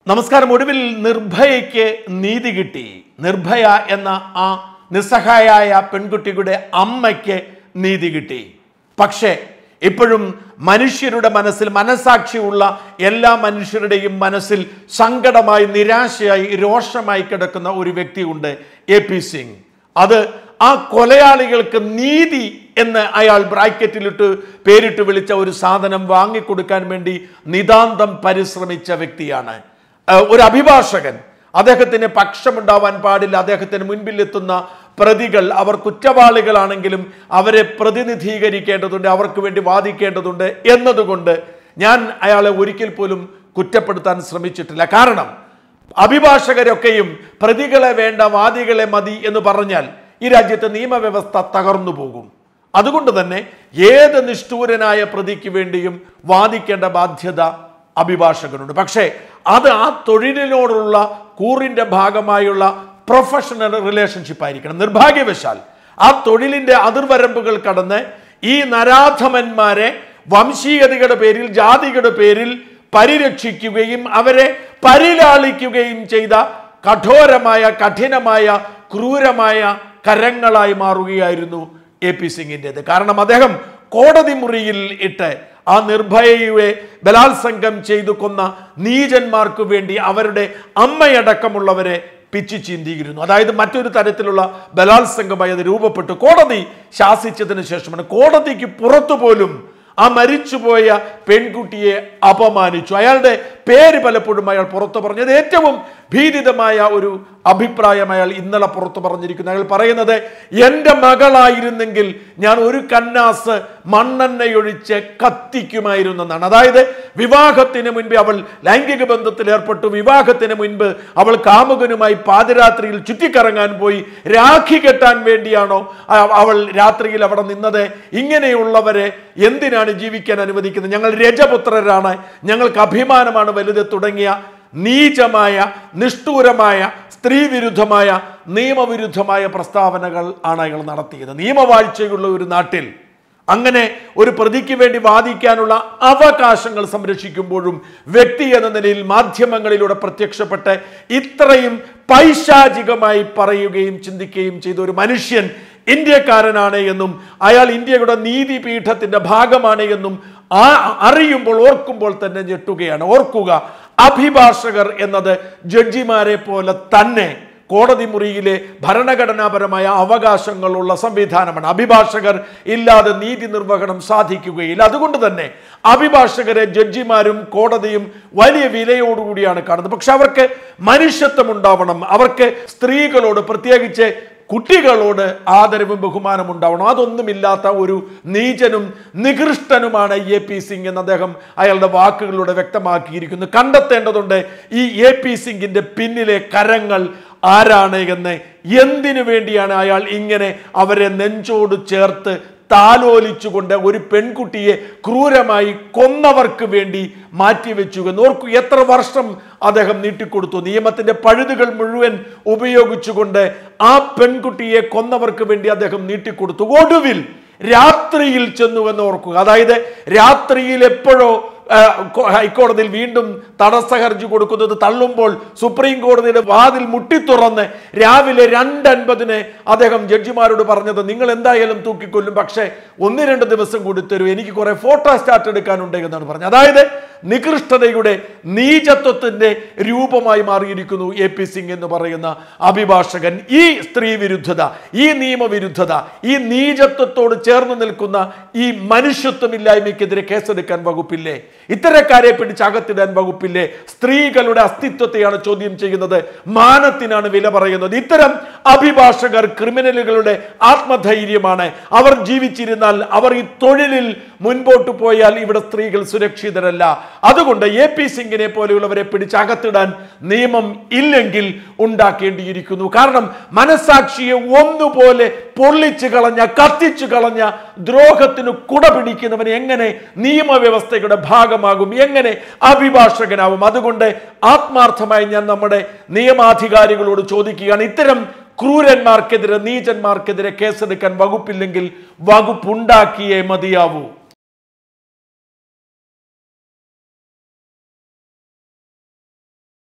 നമസ്കാരം. ഒടുവിൽ നിർഭയയ്ക്ക് നീതി കിട്ടി. നിർഭയ എന്ന ആ നിസ്സഹായായ പെൺകുട്ടിയുടെ അമ്മയ്ക്ക് നീതി കിട്ടി. പക്ഷേ ഇപ്പോഴും മനുഷ്യരുടെ മനസ്സിൽ, മനസാക്ഷിയുള്ള എല്ലാ മനുഷ്യരുടെയും മനസ്സിൽ സങ്കടമായി, നിരാശയായി, രോഷമായി കിടക്കുന്ന ഒരു വ്യക്തിയുണ്ട്, AP സിംഗ്. അത് ആ കൊലയാളികൾക്ക് നീതി എന്ന് അയാൾ ബ്രാക്കറ്റിലിട്ട് പേരിട്ട് വിളിച്ച ഒരു സാധനം വാങ്ങിക്കൊടുക്കാൻ വേണ്ടി നിതാന്തം പരിശ്രമിച്ച വ്യക്തിയാണ്. ഒരു അഭിഭാഷകൻ. അദ്ദേഹത്തിന് പക്ഷമുണ്ടാവാൻ പാടില്ല. അദ്ദേഹത്തിന് മുൻപിലെത്തുന്ന പ്രതികൾ, അവർ കുറ്റവാളികളാണെങ്കിലും അവരെ പ്രതിനിധീകരിക്കേണ്ടതുണ്ട്, അവർക്ക് വേണ്ടി വാദിക്കേണ്ടതുണ്ട് എന്നതുകൊണ്ട് ഞാൻ അയാളെ ഒരിക്കൽ പോലും കുറ്റപ്പെടുത്താൻ ശ്രമിച്ചിട്ടില്ല. കാരണം അഭിഭാഷകരൊക്കെയും പ്രതികളെ വേണ്ട, വാദികളെ മതി എന്ന് പറഞ്ഞാൽ ഈ രാജ്യത്തെ നിയമവ്യവസ്ഥ തകർന്നു പോകും. അതുകൊണ്ട് തന്നെ ഏത് നിഷ്ഠൂരനായ പ്രതിക്ക് വേണ്ടിയും വാദിക്കേണ്ട ബാധ്യത അഭിഭാഷകനുണ്ട്. പക്ഷേ അത് ആ തൊഴിലിനോടുള്ള കൂറിൻ്റെ ഭാഗമായുള്ള പ്രൊഫഷണൽ റിലേഷൻഷിപ്പ് ആയിരിക്കണം. നിർഭാഗ്യവശാൽ ആ തൊഴിലിൻ്റെ അതിർവരമ്പുകൾ കടന്ന് ഈ നരാധമന്മാരെ വംശീയതയുടെ പേരിൽ, ജാതിയുടെ പേരിൽ പരിരക്ഷിക്കുകയും അവരെ പരിലാളിക്കുകയും ചെയ്ത കഠോരമായ, കഠിനമായ, ക്രൂരമായ കരങ്ങളായി മാറുകയായിരുന്നു AP സിംഗിൻ്റെത്. കാരണം അദ്ദേഹം കോടതി മുറിയിൽ ഇട്ട് ആ നിർഭയയെ ബലാത്സംഗം ചെയ്തു കൊന്ന നീചന്മാർക്ക് വേണ്ടി അവരുടെ അമ്മയടക്കമുള്ളവരെ പിച്ചു ചീന്തിയിരുന്നു. അതായത് മറ്റൊരു തരത്തിലുള്ള ബലാത്സംഗമായി അത് രൂപപ്പെട്ടു. കോടതി ശാസിച്ചതിന് ശേഷമാണ്. കോടതിക്ക് പുറത്തു പോലും ആ മരിച്ചുപോയ പെൺകുട്ടിയെ അപമാനിച്ചു. അയാളുടെ പേര് പലപ്പോഴും അയാൾ പുറത്തു പറഞ്ഞത് ഏറ്റവും ഭീതിതമായ ഒരു അഭിപ്രായം അയാൾ ഇന്നലെ പുറത്തു പറഞ്ഞിരിക്കുന്നു. അയാൾ പറയുന്നത്, എൻ്റെ മകളായിരുന്നെങ്കിൽ ഞാൻ ഒരു കന്നാസ് മണ്ണെണ്ണയൊഴിച്ച് കത്തിക്കുമായിരുന്നെന്നാണ്. അതായത് വിവാഹത്തിന് മുൻപ് അവൾ ലൈംഗിക ബന്ധത്തിൽ ഏർപ്പെട്ടു. വിവാഹത്തിന് മുൻപ് അവൾ കാമുകനുമായി പാതിരാത്രിയിൽ ചുറ്റിക്കറങ്ങാൻ പോയി. രാഖി കെട്ടാൻ വേണ്ടിയാണോ അവൾ രാത്രിയിൽ അവിടെ നിന്നത്? ഇങ്ങനെയുള്ളവരെ എന്തിനാണ് ജീവിക്കാൻ അനുവദിക്കുന്നത്? ഞങ്ങൾ രജപുത്രരാണ്, ഞങ്ങൾക്ക് അഭിമാനമാണ് വലുത് തുടങ്ങിയ നീചമായ, നിഷ്ഠൂരമായ, സ്ത്രീവിരുദ്ധമായ, നിയമവിരുദ്ധമായ പ്രസ്താവനകൾ ആണ് അയാൾ നടത്തിയത്. നിയമവാഴ്ചയുള്ള ഒരു നാട്ടിൽ അങ്ങനെ ഒരു പ്രതിക്ക് വേണ്ടി വാദിക്കാനുള്ള അവകാശങ്ങൾ സംരക്ഷിക്കുമ്പോഴും വ്യക്തി എന്ന നിലയിൽ മാധ്യമങ്ങളിലൂടെ പ്രത്യക്ഷപ്പെട്ട് ഇത്രയും പൈശാചികമായി പറയുകയും ചിന്തിക്കുകയും ചെയ്ത ഒരു മനുഷ്യൻ ഇന്ത്യക്കാരനാണ് എന്നും അയാൾ ഇന്ത്യയുടെ നീതിപീഠത്തിന്റെ ഭാഗമാണ് എന്നും അറിയുമ്പോൾ, ഓർക്കുമ്പോൾ തന്നെ ഞെട്ടുകയാണ്. ഓർക്കുക, അഭിഭാഷകർ എന്നത് ജഡ്ജിമാരെ പോലെ തന്നെ കോടതി മുറിയിലെ ഭരണഘടനാപരമായ അവകാശങ്ങളുള്ള സംവിധാനമാണ്. അഭിഭാഷകർ ഇല്ലാതെ നീതി നിർവഹണം സാധിക്കുകയില്ല. അതുകൊണ്ട് തന്നെ അഭിഭാഷകരെ ജഡ്ജിമാരും കോടതിയും വലിയ വിലയോടുകൂടിയാണ് കാണുന്നത്. പക്ഷെ അവർക്ക് മനുഷ്യത്വം ഉണ്ടാവണം. അവർക്ക് സ്ത്രീകളോട്, പ്രത്യേകിച്ച് കുട്ടികളോട് ആദരവും ബഹുമാനം ഉണ്ടാവണം. അതൊന്നുമില്ലാത്ത ഒരു നീചനും നികൃഷ്ടനുമാണ് AP സിംഗ് എന്ന് അദ്ദേഹം അയാളുടെ വാക്കുകളിലൂടെ വ്യക്തമാക്കിയിരിക്കുന്നു. കണ്ടെത്തേണ്ടതുണ്ട് ഈ AP സിംഗിന്റെ പിന്നിലെ കരങ്ങൾ ആരാണ് എന്ന്. എന്തിനു വേണ്ടിയാണ് അയാൾ ഇങ്ങനെ അവരെ നെഞ്ചോട് ചേർത്ത് താലോലിച്ചുകൊണ്ട് ഒരു പെൺകുട്ടിയെ ക്രൂരമായി കൊന്നവർക്ക് വേണ്ടി മാറ്റിവെച്ചു എന്ന് ഓർക്കൂ. എത്ര വർഷം അദ്ദേഹം നീട്ടിക്കൊടുത്തു. നിയമത്തിന്റെ പഴുതുകൾ മുഴുവൻ ഉപയോഗിച്ചുകൊണ്ട് ആ പെൺകുട്ടിയെ കൊന്നവർക്ക് വേണ്ടി അദ്ദേഹം നീട്ടിക്കൊടുത്തു. ഒടുവിൽ രാത്രിയിൽ ചെന്നുവെന്ന് ഓർക്കുക. അതായത് രാത്രിയിൽ എപ്പോഴോ ഹൈക്കോടതിയിൽ വീണ്ടും തടസ്സ ഹർജി കൊടുക്കുന്നത് തള്ളുമ്പോൾ സുപ്രീം കോടതിയുടെ വാതിൽ മുട്ടിത്തുറന്ന് രാവിലെ 2:50 അദ്ദേഹം ജഡ്ജിമാരോട് പറഞ്ഞത്, നിങ്ങൾ എന്തായാലും തൂക്കിക്കൊല്ലും, പക്ഷേ 1-2 ദിവസം കൂടി തരൂ, എനിക്ക് കുറെ ഫോട്ടോ സ്റ്റാറ്റ് എടുക്കാനുണ്ട് എന്നാണ് പറഞ്ഞത്. അതായത് നികൃഷ്ടതയുടെ, നീചത്വത്തിന്റെ രൂപമായി മാറിയിരിക്കുന്നു AP സിംഗ് എന്ന് പറയുന്ന അഭിഭാഷകൻ. ഈ സ്ത്രീ വിരുദ്ധത, ഈ നിയമവിരുദ്ധത, ഈ നീചത്വത്തോട് ചേർന്ന് നിൽക്കുന്ന ഈ മനുഷ്യത്വമില്ലായ്മയ്ക്കെതിരെ കേസെടുക്കാൻ വകുപ്പില്ലേ? ഇത്തരക്കാരെ പിടിച്ചകത്തിടാൻ വകുപ്പില്ലേ? സ്ത്രീകളുടെ അസ്തിത്വത്തെയാണ് ചോദ്യം ചെയ്യുന്നത്, മാനത്തിനാണ് വില പറയുന്നത്. ഇത്തരം അഭിഭാഷകർ ക്രിമിനലുകളുടെ ആത്മധൈര്യമാണ്. അവർ ജീവിച്ചിരുന്നാൽ, അവർ ഈ തൊഴിലിൽ മുൻപോട്ട് പോയാൽ ഇവിടെ സ്ത്രീകൾ സുരക്ഷിതരല്ല. അതുകൊണ്ട് AP സിംഗിനെ പോലെയുള്ളവരെ പിടിച്ചകത്തിടാൻ നിയമം ഇല്ലെങ്കിൽ ഉണ്ടാക്കേണ്ടിയിരിക്കുന്നു. കാരണം മനസാക്ഷിയെ ഒന്നുപോലെ പൊള്ളിച്ചു കളഞ്ഞ, കത്തിച്ചു കളഞ്ഞ ദ്രോഹത്തിന് കുട പിടിക്കുന്നവൻ എങ്ങനെ നിയമവ്യവസ്ഥയുടെ ഭാഗമാകും? എങ്ങനെ അഭിഭാഷകനാവും? അതുകൊണ്ട് ആത്മാർത്ഥമായി ഞാൻ നമ്മുടെ നിയമാധികാരികളോട് ചോദിക്കുകയാണ്, ഇത്തരം ക്രൂരന്മാർക്കെതിരെ, നീചന്മാർക്കെതിരെ കേസെടുക്കാൻ വകുപ്പില്ലെങ്കിൽ വകുപ്പുണ്ടാക്കിയേ മതിയാവൂ.